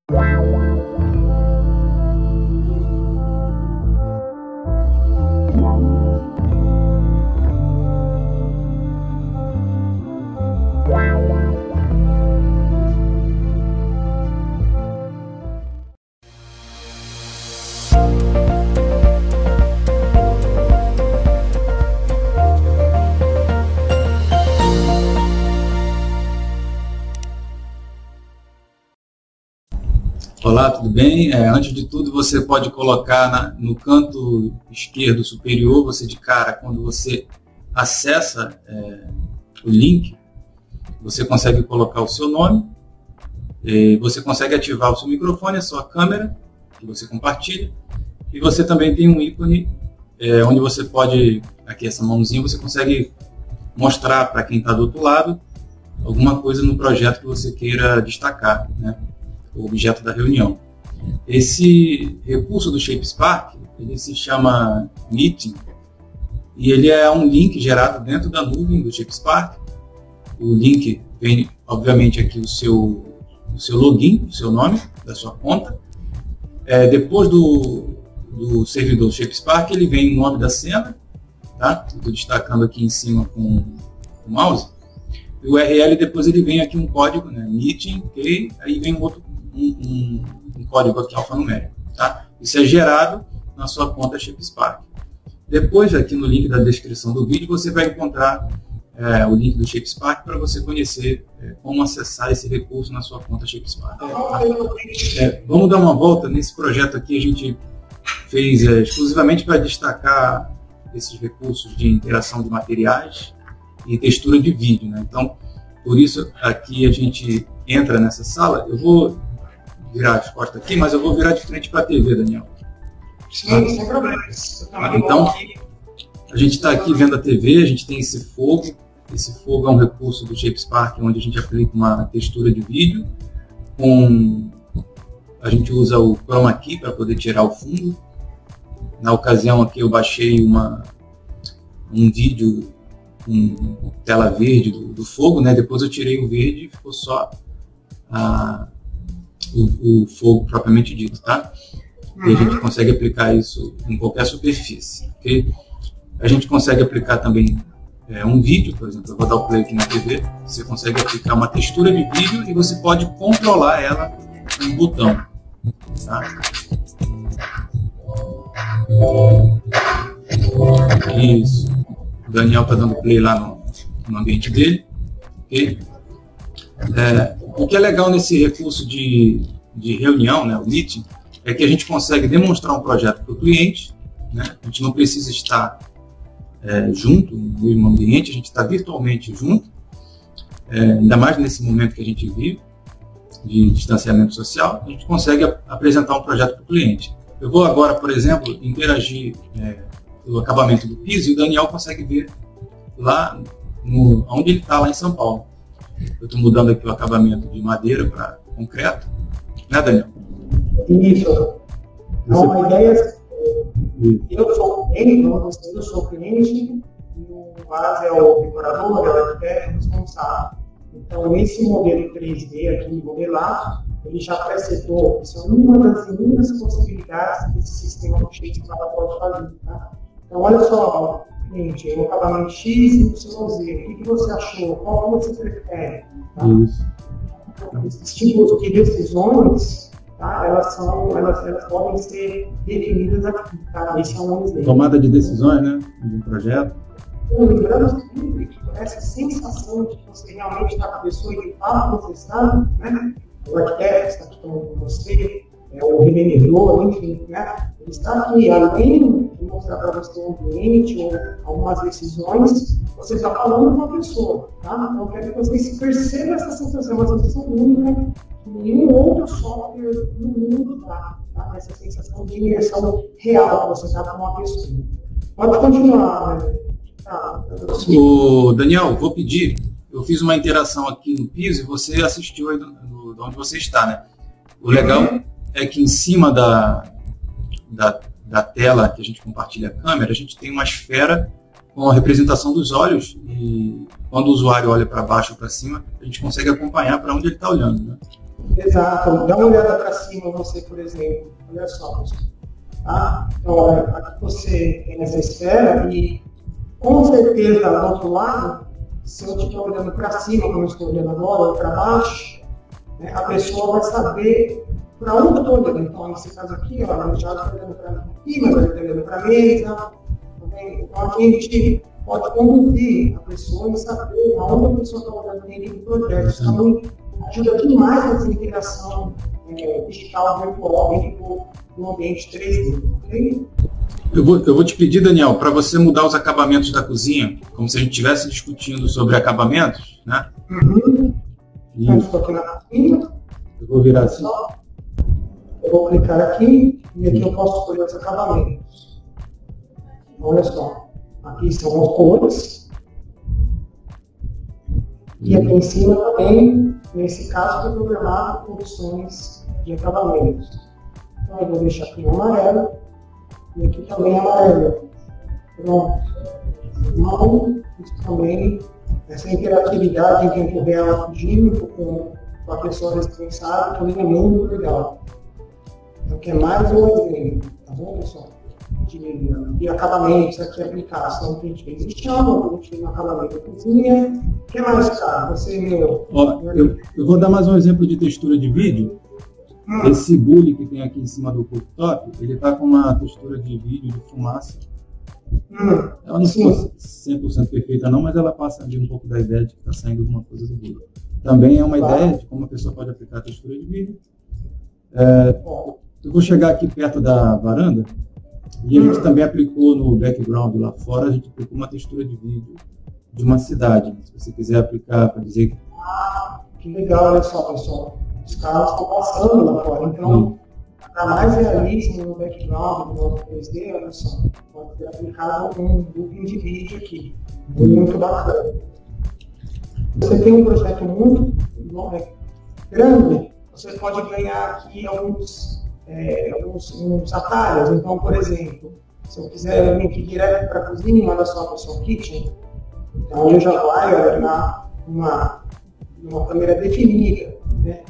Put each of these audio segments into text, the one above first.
Olá, tudo bem? Antes de tudo, você pode colocar no canto esquerdo superior, você de cara, quando você acessa o link, você consegue colocar o seu nome, você consegue ativar o seu microfone, a sua câmera, que você compartilha, e você também tem um ícone onde você pode, aqui essa mãozinha, você consegue mostrar para quem está do outro lado alguma coisa no projeto que você queira destacar, né? O objeto da reunião. Esse recurso do ShapeSpark, ele se chama Meeting, e ele é um link gerado dentro da nuvem do ShapeSpark. O link vem, obviamente, aqui o seu login, o seu nome, da sua conta. Depois do servidor ShapeSpark, ele vem o nome da cena, tá? Estou destacando aqui em cima com o mouse. O URL, depois ele vem aqui um código, né? Meeting, ok, aí vem um código aqui alfanumérico, tá? Isso é gerado na sua conta ShapeSpark. Depois, aqui no link da descrição do vídeo, você vai encontrar o link do ShapeSpark para você conhecer como acessar esse recurso na sua conta ShapeSpark. Vamos dar uma volta nesse projeto aqui. A gente fez exclusivamente para destacar esses recursos de interação de materiais e textura de vídeo, né? Então, por isso, aqui a gente entra nessa sala. Eu vou virar as costas aqui, mas eu vou virar de frente para a TV, Daniel. Sim, sem problemas. Então, a gente está aqui vendo a TV, a gente tem esse fogo. Esse fogo é um recurso do ShapeSpark, onde a gente aplica uma textura de vídeo. A gente usa o Chroma Key para poder tirar o fundo. Na ocasião aqui eu baixei um vídeo com tela verde do fogo, né? Depois eu tirei o verde e ficou só o fogo propriamente dito, tá? E a gente consegue aplicar isso em qualquer superfície, ok? A gente consegue aplicar também um vídeo, por exemplo, eu vou dar o play aqui na TV, você consegue aplicar uma textura de vídeo e você pode controlar ela com um botão, tá? Isso. O Daniel está dando play lá no ambiente dele, ok? O que é legal nesse recurso de reunião, né, o Meeting, é que a gente consegue demonstrar um projeto para o cliente, né? A gente não precisa estar junto no mesmo ambiente, a gente está virtualmente junto, ainda mais nesse momento que a gente vive, de distanciamento social, a gente consegue apresentar um projeto para o cliente. Eu vou agora, por exemplo, interagir o acabamento do piso e o Daniel consegue ver lá onde ele está, lá em São Paulo. Eu estou mudando aqui o acabamento de madeira para concreto, né, Daniel? Isso. Então, a ideia é eu sou o cliente, eu sou o cliente e o Vaz é o decorador, é o arquiteto responsável. Então, esse modelo 3D aqui, modelado, ele já presetou, isso é uma das inúmeras possibilidades que esse sistema do ShapeSpark pode fazer, tá? Então, olha só, cliente, o acabamento X e o Y, o que você achou? Qual que você prefere? Tá? Isso. Esses tipos de decisões, tá? Elas podem ser definidas aqui, tá? Esse é um exemplo. Tomada de decisões, né, de um projeto. Lembrando sempre que essa sensação de que você realmente está com a pessoa e de fato você sabe, né? O arquiteto está aqui com você, o revendedor, enfim, né? Ele está aqui, além de mostrar para você um ambiente ou algumas decisões, você está falando com a pessoa, tá? Então, eu quero que vocês percebam essa sensação, uma sensação única que nenhum outro software no mundo dá, tá? Essa sensação de imersão real, que você está com uma pessoa. Pode continuar, né? O Daniel, vou pedir, eu fiz uma interação aqui no piso e você assistiu aí de onde você está, né? O legal é que em cima da tela que a gente compartilha a câmera, a gente tem uma esfera com a representação dos olhos e quando o usuário olha para baixo ou para cima, a gente consegue acompanhar para onde ele está olhando, né? Exato. Dá uma olhada para cima, você, por exemplo. Olha só, pessoal. Tá? Então, aqui você tem essa esfera e, com certeza, do outro lado, se eu estiver olhando para cima, como eu estou olhando agora, ou para baixo, né, a pessoa vai saber para onde eu estou olhando. Então, nesse caso aqui, ó, eu já estou olhando para aqui, mas eu estou olhando para a mesa. Tá, então, aqui a gente pode conduzir a pessoa e saber aonde a pessoa está olhando dentro do projeto. Isso também ajuda demais nessa integração digital virtual dentro do ambiente 3D. Okay? Eu vou te pedir, Daniel, para você mudar os acabamentos da cozinha, como se a gente estivesse discutindo sobre acabamentos, né? Uhum. Então, estou aqui na cozinha. Eu vou virar assim. Eu vou clicar aqui e aqui eu posso escolher os acabamentos. Olha só. Aqui são as cores. E aqui em cima também, nesse caso, foi programado com opções de acabamentos. Então eu vou deixar aqui o amarelo. E aqui também é amarelo. Pronto. Então, isso também, essa interatividade em tempo real junto com a pessoa responsável também é muito legal. Então, aqui é mais um exemplo, tá bom, pessoal? De acabamentos aqui aplicados. Então, a gente fez o chão, a gente fez o acabamento da cozinha. O que mais, cara? Você, meu. Ó, eu vou dar mais um exemplo de textura de vídeo. Esse bule que tem aqui em cima do cooktop, ele está com uma textura de vídeo de fumaça. Ela não ficou 100% perfeita não, mas ela passa ali um pouco da ideia de que está saindo alguma coisa do bule. Também é uma ideia de como a pessoa pode aplicar a textura de vídeo. Eu vou chegar aqui perto da varanda e a gente também aplicou no background lá fora, a gente aplicou uma textura de vídeo de uma cidade. Se você quiser aplicar para dizer que... Que legal, olha só, pessoal. Os carros estão passando lá fora, então, para mais realismo no background do nosso 3D, olha só, pode ser aplicado um looping de vídeo aqui, muito bacana. Você tem um projeto muito grande, você pode ganhar aqui alguns atalhos. Então, por exemplo, se eu quiser vir aqui direto para a cozinha, olha só, pessoal, kitchen, então ele já vai olhar uma câmera definida, né?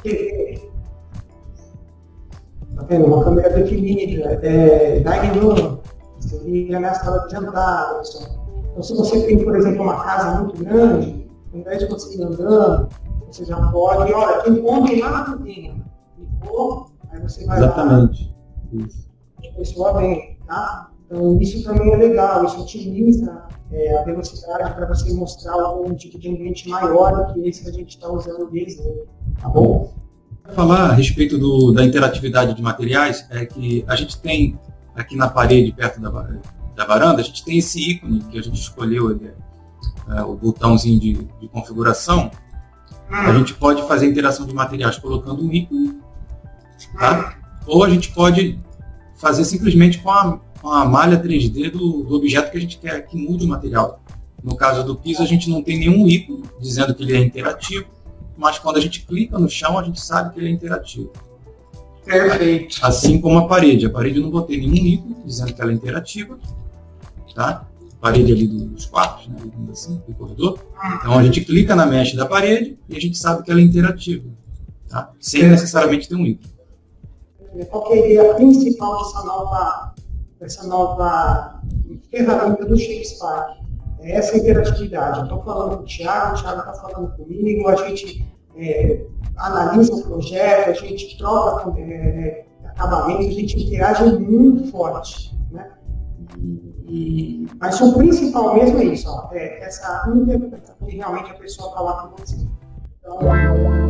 Tá vendo? Uma câmera definida, dining room, seria na sala de jantar, pessoal. Então, se você tem, por exemplo, uma casa muito grande, ao invés de você ir andando, você já pode, olha, tem ponto lá na cozinha. Clicou, aí você vai Exatamente. lá. Isso. A pessoa vem, tá? Então, isso também é legal, isso otimiza a velocidade para você mostrar algum tipo de ambiente maior do que esse que a gente está usando desde, tá bom? Falar a respeito da interatividade de materiais, é que a gente tem aqui na parede, perto da varanda, a gente tem esse ícone que a gente escolheu, o botãozinho de configuração. A gente pode fazer interação de materiais colocando um ícone, tá? Ou a gente pode fazer simplesmente com a malha 3D do objeto que a gente quer que mude o material. No caso do piso, a gente não tem nenhum ícone dizendo que ele é interativo, mas quando a gente clica no chão, a gente sabe que ele é interativo. Perfeito. Assim como a parede. A parede eu não botei nenhum ícone dizendo que ela é interativa, tá? A parede ali dos quartos, né? Assim, do corredor. Então a gente clica na mesh da parede e a gente sabe que ela é interativa, tá? Sem necessariamente ter um ícone. Qual que é a ideia principal dessa nova ferramenta do Shapespark? É essa interatividade. Eu estou falando com o Thiago está falando comigo, a gente analisa o projeto, a gente troca acabamentos, a gente interage muito forte, né? Mas o principal mesmo é isso, ó, essa interpretação que realmente a pessoa está lá com você. Então,